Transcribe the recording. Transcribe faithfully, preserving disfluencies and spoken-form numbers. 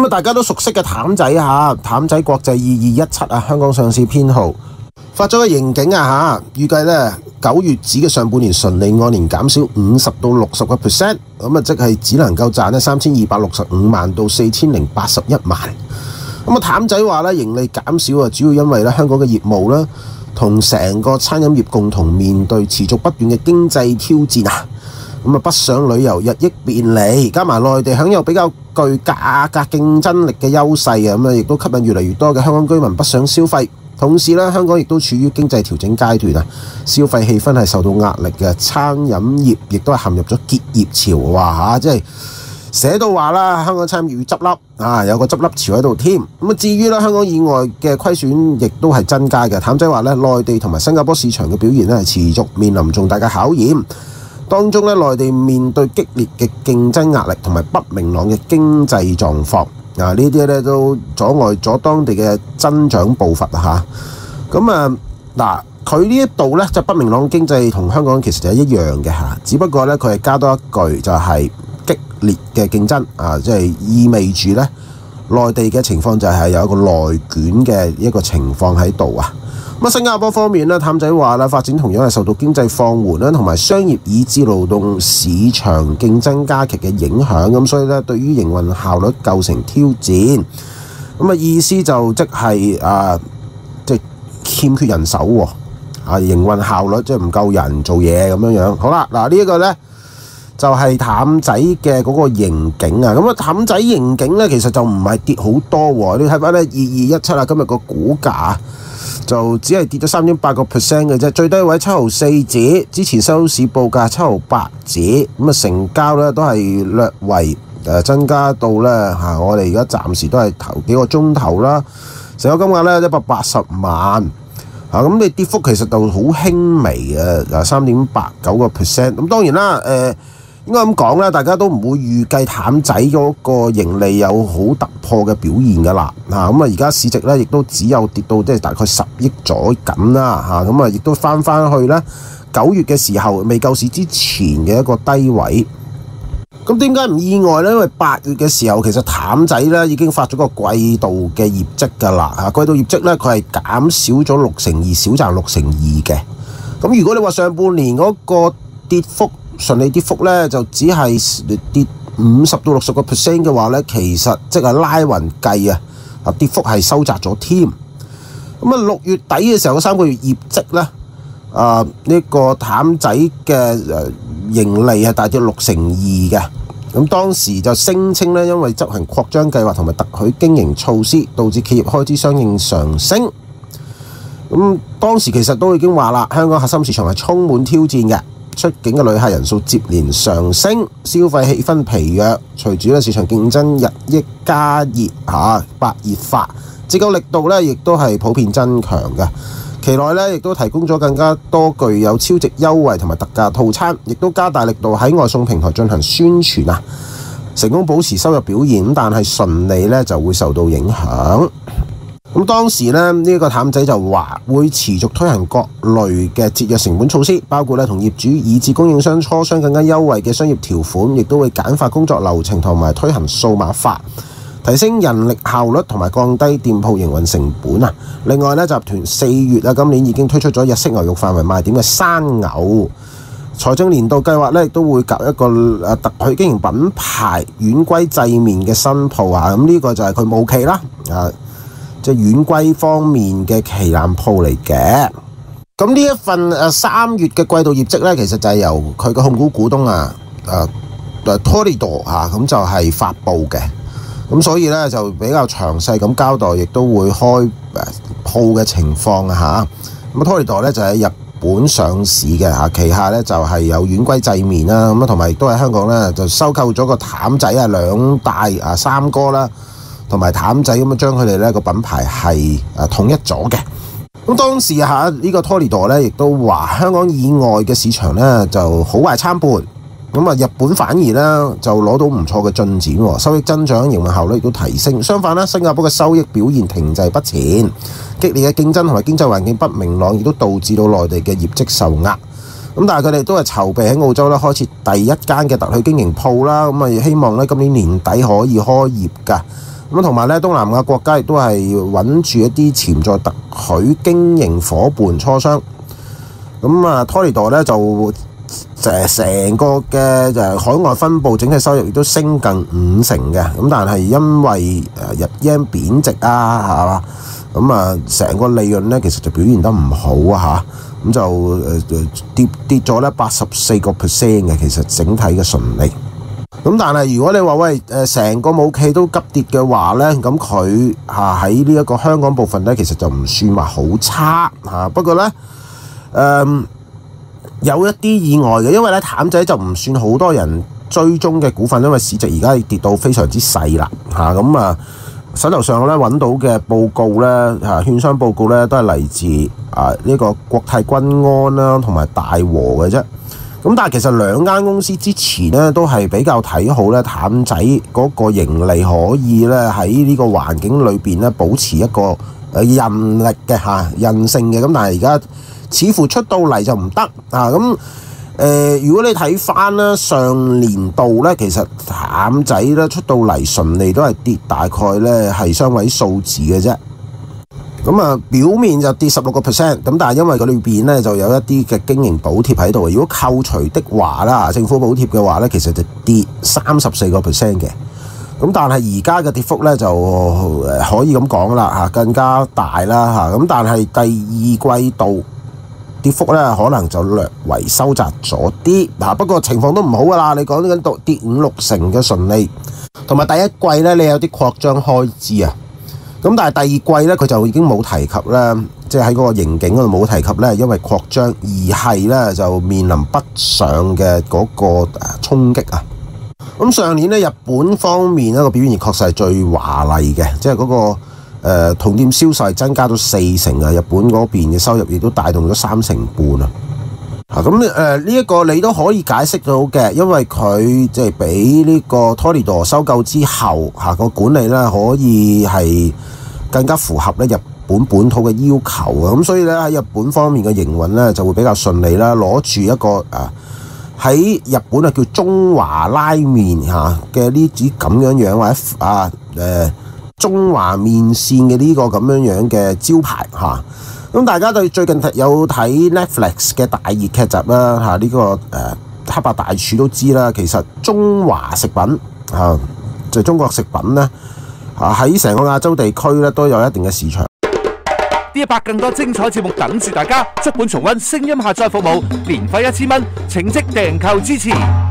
咁啊，大家都熟悉嘅譚仔嚇，譚仔國際二二一七啊，香港上市編號發咗個盈警啊嚇，預計咧九月止嘅上半年純利按年減少五十到六十個 percent， 咁啊即係只能夠賺咧三千二百六十五萬到四千零八十一萬。咁啊，譚仔話咧盈利減少啊，主要因為咧香港嘅業務啦，同成個餐飲業共同面對持續不斷嘅經濟挑戰啊。咁啊，北上旅遊日益便利，加埋內地享有比較具價格競爭力嘅優勢啊，咁啊亦都吸引越嚟越多嘅香港居民北上消費。同時咧，香港亦都處於經濟調整階段啊，消費氣氛係受到壓力嘅，餐飲業亦都係陷入咗結業潮。哇嚇，即係寫到話啦，香港餐飲業要執笠啊，有個執笠潮喺度添。咁啊，至於咧香港以外嘅虧損亦都係增加嘅。譚仔話咧，內地同埋新加坡市場嘅表現咧係持續面臨重大嘅考驗。當中咧，內地面對激烈嘅競爭壓力同埋不明朗嘅經濟狀況，啊呢啲咧都阻礙咗當地嘅增長步伐啊嚇。咁啊嗱，佢呢一度咧就不明朗經濟同香港其實就係一樣嘅嚇，只不過咧佢係加多一句就係激烈嘅競爭啊，即係意味住咧內地嘅情況就係有一個內捲嘅一個情況喺度啊。咁新加坡方面咧，譚仔話啦，發展同樣係受到經濟放緩啦，同埋商業以至勞動市場競爭加劇嘅影響，咁所以咧，對於營運效率構成挑戰。咁啊意思就即係啊，即係欠缺人手喎，啊營運效率即係唔夠人做嘢咁樣樣。好啦，嗱呢一個咧就係譚仔嘅嗰個盈警啊。咁啊譚仔盈警咧，其實就唔係跌好多喎。你睇翻咧二二一七啊，今日個股價就只係跌咗三點八個 percent 嘅啫，最低位七毫四紙，之前收市報價七毫八紙，咁啊成交咧都係略為誒增加到咧嚇，我哋而家暫時都係頭幾個鐘頭啦，成個金額咧一百八十萬嚇，咁你跌幅其實就好輕微嘅，嗱三點八九個 percent， 咁當然啦誒。呃應該咁講啦，大家都唔會預計譚仔嗰個盈利有好突破嘅表現㗎啦。嚇咁啊，而家市值咧亦都只有跌到即係大概十億左緊啦。嚇咁啊，亦都翻翻去咧九月嘅時候未救市之前嘅一個低位。咁點解唔意外咧？因為八月嘅時候其實譚仔咧已經發咗個季度嘅業績㗎啦。嚇季度業績咧佢係減少咗六成二，少賺六成二嘅。咁如果你話上半年嗰個跌幅，純利跌幅咧就只係跌五十到六十個 percent 嘅話咧，其實即係拉勻計啊，啊跌幅係收窄咗添。咁啊六月底嘅時候，嗰三個月業績咧，啊呢個譚仔嘅誒盈利係大跌六成二嘅。咁當時就聲稱咧，因為執行擴張計劃同埋特許經營措施，導致企業開支相應上升。咁當時其實都已經話啦，香港核心市場係充滿挑戰嘅。出境嘅旅客人數接連上升，消費氣氛疲弱，隨住咧市場競爭日益加熱嚇白熱化，折扣力度咧亦都係普遍增強嘅。期內咧亦都提供咗更加多具有超值優惠同埋特價套餐，亦都加大力度喺外送平台進行宣傳啊，成功保持收入表現，但係純利咧就會受到影響。咁當時咧呢、這個譚仔就話會持續推行各類嘅節約成本措施，包括咧同業主以至供應商磋商更加優惠嘅商業條款，亦都會簡化工作流程同埋推行數碼化，提升人力效率同埋降低店鋪營運成本啊。另外咧，集團四月啊今年已經推出咗日式牛肉範圍賣點嘅生牛，財政年度計劃咧亦都會搞一個誒特許經營品牌遠歸製麵嘅新鋪啊。咁呢個就係佢冇期啦啊。即係遠歸方面嘅旗艦鋪嚟嘅。咁呢一份誒三月嘅季度業績咧，其實就係由佢嘅控股股東啊誒誒 Toledo 啊咁就係發布嘅。咁所以咧就比較詳細咁交代，亦都會開誒鋪嘅情況啊嚇。咁 Toledo 咧就喺日本上市嘅嚇，旗下咧就係有遠歸製麵啦，咁啊同埋亦都喺香港咧就收購咗個譚仔啊兩大啊三哥啦。同埋譚仔咁樣將佢哋咧個品牌係誒統一咗嘅。咁當時嚇呢個 Toledo 咧，亦都話香港以外嘅市場咧就好壞參半。咁啊，日本反而咧就攞到唔錯嘅進展，收益增長、營運效率亦都提升。相反咧，新加坡嘅收益表現停滯不前，激烈嘅競爭同埋經濟環境不明朗，亦都導致到內地嘅業績受壓。咁但係佢哋都係籌備喺澳洲咧開設第一間嘅特許經營鋪啦。咁啊，希望咧今年年底可以開業㗎。 咁同埋咧，東南亞國家亦都係揾住一啲潛在特許經營夥伴磋商。咁啊 Toledo 咧就誒成個嘅誒海外分部整體收入亦都升近五成嘅。咁但係因為誒日元貶值啊，係嘛？咁啊成個利潤咧其實就表現得唔好啊嚇。咁就誒跌跌咗咧八十四個 percent 嘅，其實整體嘅純利。咁但係如果你話喂誒成個武器都急跌嘅話咧，咁佢嚇喺呢一個香港部分咧，其實就唔算話好差嚇。不過咧誒、嗯、有一啲意外嘅，因為咧譚仔就唔算好多人追蹤嘅股份，因為市值而家跌到非常之細啦嚇。咁啊手頭上咧揾到嘅報告咧嚇，券商報告咧都係嚟自啊呢個國泰君安啦同埋大和嘅啫。咁但係其實兩間公司之前咧都係比較睇好咧譚仔嗰個盈利可以咧喺呢個環境裏邊咧保持一個誒韌力嘅嚇韌性嘅。咁但係而家似乎出到嚟就唔得啊！咁誒，如果你睇翻咧上年度咧，其實譚仔咧出到嚟純利都係跌大概咧係雙位數字嘅啫。咁啊，表面就跌十六個 percent， 咁但係因為佢裏邊咧就有一啲嘅經營補貼喺度，如果扣除的話啦，政府補貼嘅話咧，其實就跌三十四個 percent 嘅。咁但係而家嘅跌幅咧就可以咁講啦嚇，更加大啦嚇。咁但係第二季度跌幅咧可能就略為收窄咗啲嚇，不過情況都唔好噶啦。你講緊到跌五六成嘅純利，同埋第一季咧你有啲擴張開支啊。咁但係第二季咧，佢就已經冇提及咧，即係喺嗰個盈警嗰度冇提及咧，因為擴張而係咧就面臨北上嘅嗰個誒衝擊啊。咁上年咧，日本方面咧個表現確實係最華麗嘅，即係嗰個誒同店銷售增加咗四成啊，日本嗰邊嘅收入亦都帶動咗三成半啊。啊，咁誒呢一個你都可以解釋到嘅，因為佢即係俾呢個 Toledo 收購之後嚇個管理咧可以係更加符合咧日本本土嘅要求啊，咁所以咧喺日本方面嘅營運咧就會比較順利啦，攞住一個誒喺日本啊叫中華拉麵嚇嘅呢啲咁樣樣或者啊誒中華麵線嘅呢個咁樣樣嘅招牌嚇。咁大家對最近有睇 Netflix 嘅大熱劇集啦嚇，呢個誒黑白大廚都知啦，其實中華食品嚇就係中國食品咧嚇喺成個亞洲地區咧都有一定嘅市場。 D 一百更多精彩節目等住大家，足本重溫聲音下載服務，年費一千蚊，請即訂購支持。